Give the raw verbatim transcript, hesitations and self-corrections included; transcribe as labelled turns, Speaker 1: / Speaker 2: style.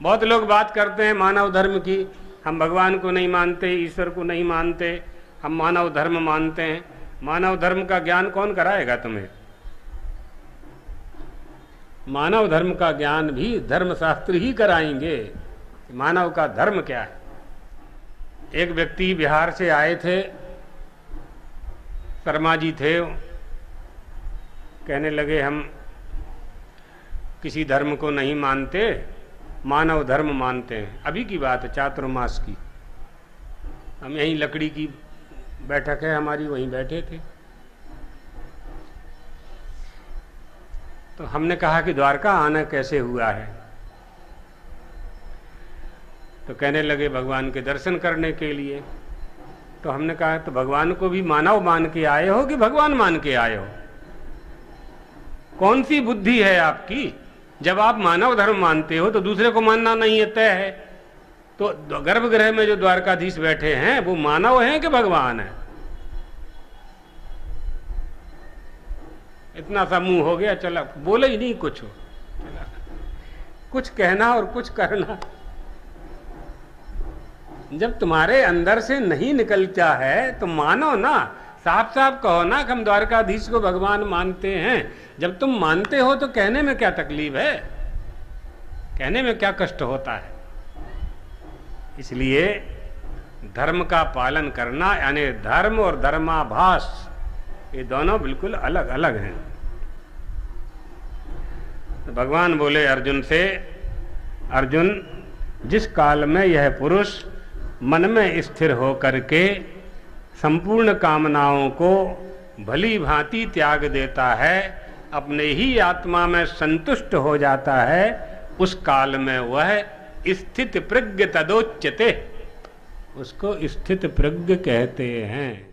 Speaker 1: बहुत लोग बात करते हैं मानव धर्म की, हम भगवान को नहीं मानते, ईश्वर को नहीं मानते, हम मानव धर्म मानते हैं। मानव धर्म का ज्ञान कौन कराएगा तुम्हें? मानव धर्म का ज्ञान भी धर्मशास्त्र ही कराएंगे। मानव का धर्म क्या है? एक व्यक्ति बिहार से आए थे, शर्मा जी थे, कहने लगे हम किसी धर्म को नहीं मानते, मानव धर्म मानते हैं। अभी की बात है, चातुर्मास की। हम यहीं लकड़ी की बैठक है हमारी, वहीं बैठे थे। तो हमने कहा कि द्वारका आना कैसे हुआ है? तो कहने लगे भगवान के दर्शन करने के लिए। तो हमने कहा तो भगवान को भी मानव मान के आए हो कि भगवान मान के आए हो? कौन सी बुद्धि है आपकी? जब आप मानव धर्म मानते हो तो दूसरे को मानना नहीं है, तय है। तो गर्भगृह में जो द्वारकाधीश बैठे हैं वो मानव हैं कि भगवान है? इतना सा मुंह हो गया, चला, बोले ही नहीं कुछ हो, चला। कुछ कहना और कुछ करना जब तुम्हारे अंदर से नहीं निकलता है तो मानो ना, साफ साफ कहो ना कि हम द्वारकाधीश को भगवान मानते हैं। जब तुम मानते हो तो कहने में क्या तकलीफ है? कहने में क्या कष्ट होता है? इसलिए धर्म का पालन करना, यानी धर्म और धर्माभास, ये दोनों बिल्कुल अलग अलग हैं। तो भगवान बोले अर्जुन से, अर्जुन, जिस काल में यह पुरुष मन में स्थिर होकर के संपूर्ण कामनाओं को भली भांति त्याग देता है, अपने ही आत्मा में संतुष्ट हो जाता है, उस काल में वह स्थित प्रज्ञ तदोच्यते, उसको स्थित प्रज्ञ कहते हैं।